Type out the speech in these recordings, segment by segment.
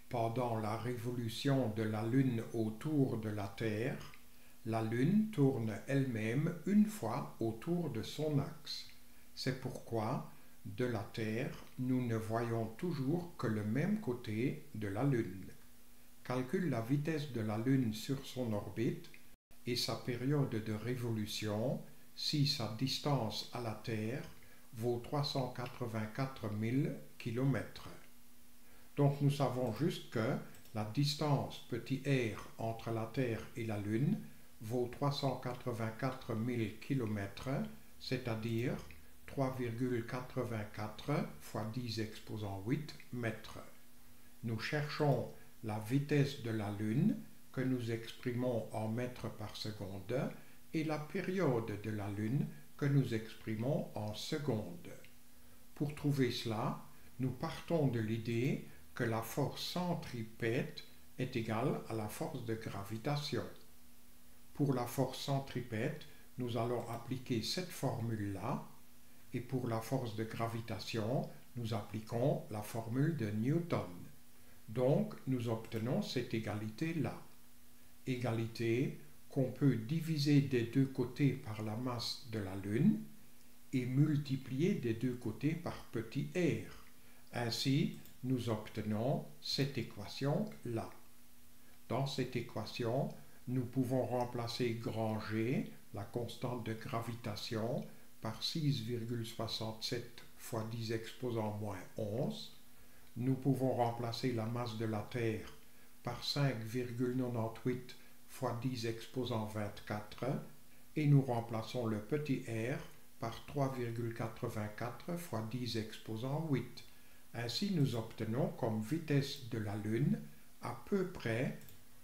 Pendant la révolution de la Lune autour de la Terre, la Lune tourne elle-même une fois autour de son axe. C'est pourquoi, de la Terre, nous ne voyons toujours que le même côté de la Lune. Calcule la vitesse de la Lune sur son orbite et sa période de révolution si sa distance à la Terre vaut 384 000 km. Donc nous savons juste que la distance petit r entre la Terre et la Lune vaut 384 000 km, c'est-à-dire 3,84 fois 10 exposant 8 mètres. Nous cherchons la vitesse de la Lune, que nous exprimons en mètres par seconde, et la période de la Lune, que nous exprimons en secondes. Pour trouver cela, nous partons de l'idée que la force centripète est égale à la force de gravitation. Pour la force centripète, nous allons appliquer cette formule-là, et pour la force de gravitation, nous appliquons la formule de Newton. Donc, nous obtenons cette égalité-là. Égalité qu'on peut diviser des deux côtés par la masse de la Lune et multiplier des deux côtés par petit r. Ainsi, nous obtenons cette équation-là. Dans cette équation, nous pouvons remplacer grand G, la constante de gravitation, par 6,67 fois 10 exposant moins 11. Nous pouvons remplacer la masse de la Terre par 5,98 fois 10 exposant 24 et nous remplaçons le petit r par 3,84 fois 10 exposant 8. Ainsi, nous obtenons comme vitesse de la Lune à peu près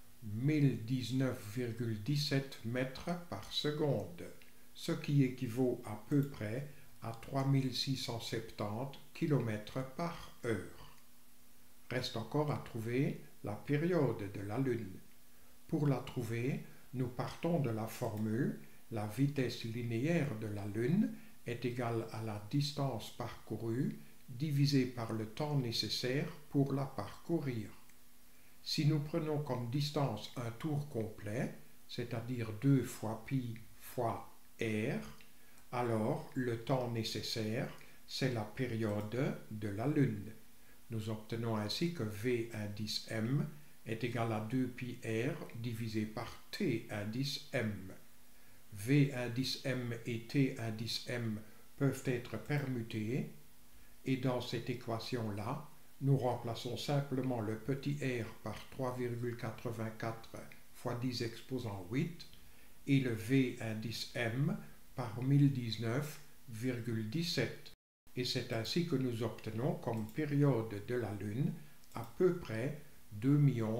1019,17 mètres par seconde, ce qui équivaut à peu près à 3670 km par heure. Reste encore à trouver la période de la Lune. Pour la trouver, nous partons de la formule la vitesse linéaire de la Lune est égale à la distance parcourue divisé par le temps nécessaire pour la parcourir. Si nous prenons comme distance un tour complet, c'est-à-dire 2 fois pi fois r, alors le temps nécessaire, c'est la période de la Lune. Nous obtenons ainsi que V indice m est égal à 2 pi r divisé par t indice m. V indice m et t indice m peuvent être permutés, et dans cette équation-là, nous remplaçons simplement le petit r par 3,84 fois 10 exposant 8 et le V indice m par 1019,17. Et c'est ainsi que nous obtenons comme période de la Lune à peu près 2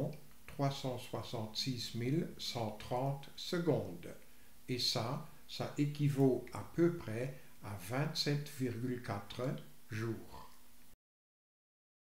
366 130 secondes. Et ça équivaut à peu près à 27,4 jours.